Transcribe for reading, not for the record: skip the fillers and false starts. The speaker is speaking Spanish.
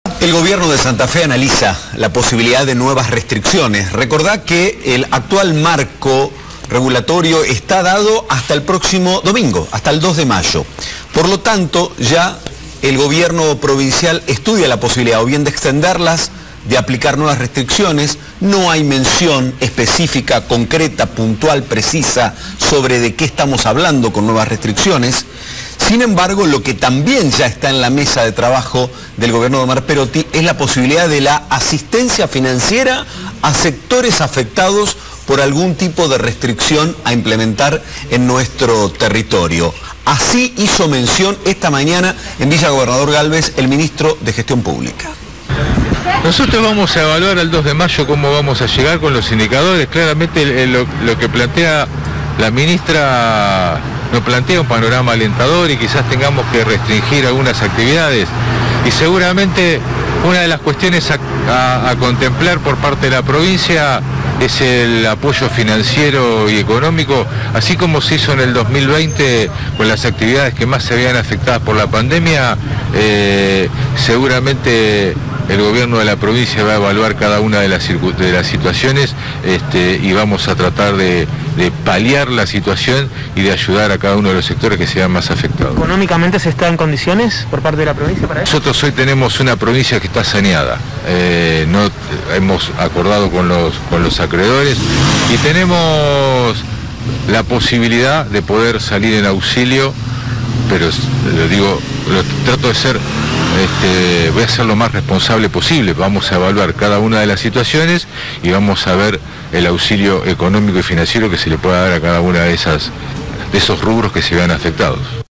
El gobierno de Santa Fe analiza la posibilidad de nuevas restricciones. Recordá que el actual marco regulatorio está dado hasta el próximo domingo, hasta el 2 de mayo. Por lo tanto, ya el gobierno provincial estudia la posibilidad o bien de extenderlas, de aplicar nuevas restricciones. No hay mención específica, concreta, puntual, precisa sobre de qué estamos hablando con nuevas restricciones. Sin embargo, lo que también ya está en la mesa de trabajo del gobierno de Omar Perotti es la posibilidad de la asistencia financiera a sectores afectados por algún tipo de restricción a implementar en nuestro territorio. Así hizo mención esta mañana en Villa Gobernador Gálvez el ministro de Gestión Pública. Nosotros vamos a evaluar el 2 de mayo cómo vamos a llegar con los indicadores. Claramente lo que plantea la ministra nos plantea un panorama alentador y quizás tengamos que restringir algunas actividades. Y seguramente una de las cuestiones a contemplar por parte de la provincia es el apoyo financiero y económico, así como se hizo en el 2020 con las actividades que más se habían afectadas por la pandemia. Seguramente el gobierno de la provincia va a evaluar cada una de las situaciones y vamos a tratar de paliar la situación y de ayudar a cada uno de los sectores que sean más afectados. ¿Económicamente se está en condiciones por parte de la provincia para eso? Nosotros hoy tenemos una provincia que está saneada. No hemos acordado con los acreedores y tenemos la posibilidad de poder salir en auxilio, pero trato de ser, voy a ser lo más responsable posible. Vamos a evaluar cada una de las situaciones y vamos a ver el auxilio económico y financiero que se le pueda dar a cada una de esos rubros que se vean afectados.